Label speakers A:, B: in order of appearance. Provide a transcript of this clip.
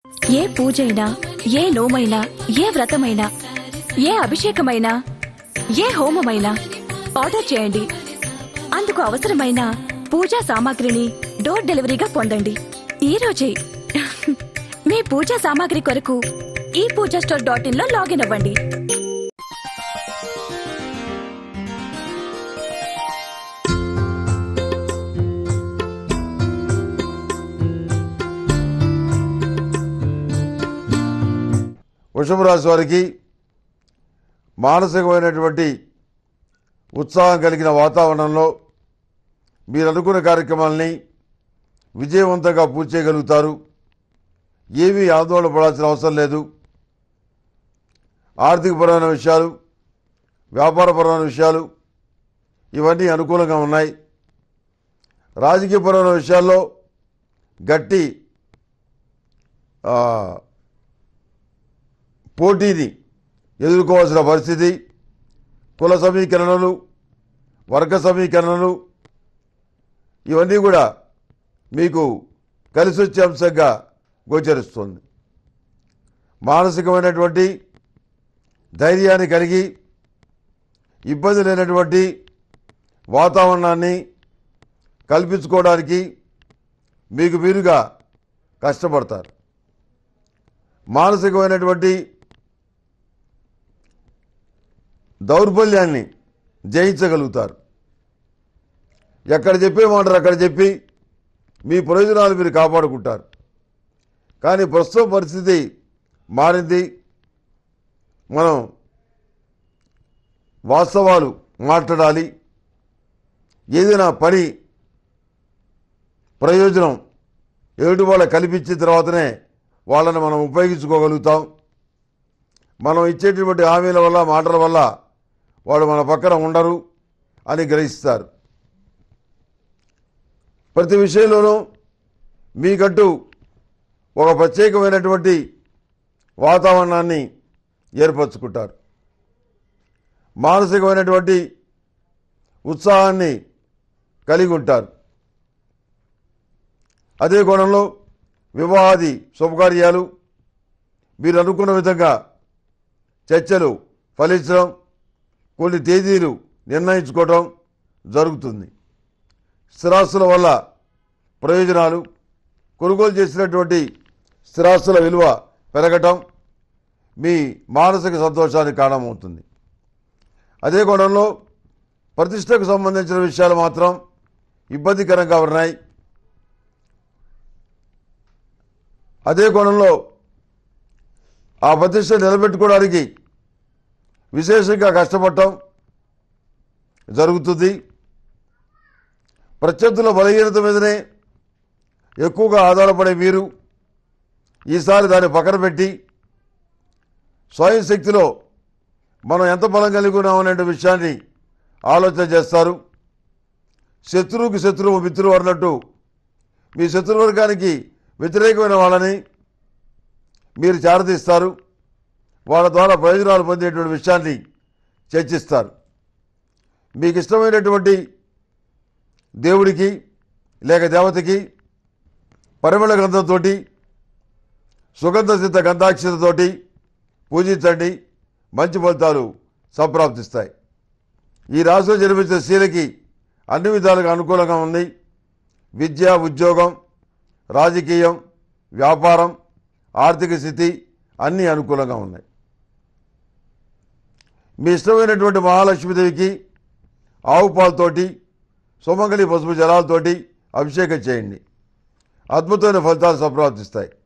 A: ఏ పూజైనా, ఏ నోమైనా, ఏ వ్రతమైనా, ఏ అభిషేకమైనా, ఏ హోమమైనా ఆర్డర్ చేయండి. అందుకు అవసరమైన పూజా సామాగ్రిని డోర్ డెలివరీగా పొందండి ఈ రోజే. మీ పూజా సామాగ్రి కొరకు ఈ పూజాస్టోర్.in లో లాగిన్ అవ్వండి.
B: వృషభ రాశి వారికి మానసికమైనటువంటి ఉత్సాహం కలిగిన వాతావరణంలో మీరు అనుకున్న కార్యక్రమాలని విజయవంతంగా పూర్తి చేయగలుగుతారు. ఏమీ ఆందోళన పడాల్సిన అవసరం లేదు. ఆర్థికపరమైన విషయాలు, వ్యాపారపరమైన విషయాలు ఇవన్నీ అనుకూలంగా ఉన్నాయి. రాజకీయపరమైన విషయాల్లో గట్టి పోటీని ఎదుర్కోవాల్సిన పరిస్థితి, కుల సమీకరణలు, వర్గ సమీకరణలు ఇవన్నీ కూడా మీకు కలిసి వచ్చే అంశంగా గోచరిస్తుంది. మానసికమైనటువంటి ధైర్యాన్ని కలిగి ఇబ్బంది లేనటువంటి వాతావరణాన్ని కల్పించుకోవడానికి మీకు మీరుగా కష్టపడతారు. మానసికమైనటువంటి దౌర్బల్యాన్ని జయించగలుగుతారు. ఎక్కడ చెప్పే మాటలు అక్కడ చెప్పి మీ ప్రయోజనాలు మీరు కాపాడుకుంటారు. కానీ ప్రస్తుత పరిస్థితి మారింది. మనం వాస్తవాలు మాట్లాడాలి. ఏదైనా పని ప్రయోజనం ఎదుటి వాళ్ళ కల్పించిన తర్వాతనే వాళ్ళని మనం ఉపయోగించుకోగలుగుతాం. మనం ఇచ్చేటువంటి హామీల వల్ల, మాటల వల్ల వాడు మన పక్కన ఉండరు అని గ్రహిస్తారు. ప్రతి విషయంలోనూ మీకంటూ ఒక ప్రత్యేకమైనటువంటి వాతావరణాన్ని ఏర్పరచుకుంటారు. మానసికమైనటువంటి ఉత్సాహాన్ని కలిగి ఉంటారు. అదే కోణంలో వివాహాది శుభకార్యాలు మీరు అనుకున్న విధంగా చర్చలు ఫలించడం, కొన్ని తేదీలు నిర్ణయించుకోవడం జరుగుతుంది. స్థిరాస్తుల వల్ల ప్రయోజనాలు, కొనుగోలు చేసినటువంటి స్థిరాస్తుల విలువ పెరగటం మీ మానసిక సంతోషానికి కారణమవుతుంది. అదే కోణంలో ప్రతిష్టకు సంబంధించిన విషయాలు మాత్రం ఇబ్బందికరంగా ఉన్నాయి. అదే కోణంలో ఆ ప్రతిష్ట నిలబెట్టుకోవడానికి విశేషంగా కష్టపడటం జరుగుతుంది. ప్రత్యర్థుల బలహీనత మీదనే ఎక్కువగా ఆధారపడే మీరు ఈసారి దాన్ని పక్కన పెట్టి స్వయం శక్తిలో మనం ఎంత బలం కలిగి ఉన్నామనే విషయాన్ని ఆలోచన చేస్తారు. శత్రువుకి శత్రువు మిత్రువు అన్నట్టు మీ శత్రువర్గానికి వ్యతిరేకమైన వాళ్ళని మీరు చేరదీస్తారు. వాళ్ళ ద్వారా ప్రయోజనాలు పొందేటువంటి విషయాన్ని చర్చిస్తారు. మీకు ఇష్టమైనటువంటి దేవుడికి లేక దేవతకి పరిమళ గంధంతో, సుగంధ సిద్ధ గంధాక్షతతోటి పూజించండి. మంచి ఫలితాలు సంప్రాప్తిస్తాయి. ఈ రాశిలో జన్మించిన స్త్రీలకి అన్ని విధాలుగా అనుకూలంగా ఉంది. విద్య, ఉద్యోగం, రాజకీయం, వ్యాపారం, ఆర్థిక స్థితి అన్నీ అనుకూలంగా ఉన్నాయి. మీ ఇష్టమైనటువంటి మహాలక్ష్మీదేవికి ఆవు పాలతోటి, సుమంగళి పసుపు జలాలతోటి అభిషేకం చేయండి. అద్భుతమైన ఫలితాలు సంప్రాప్తిస్తాయి.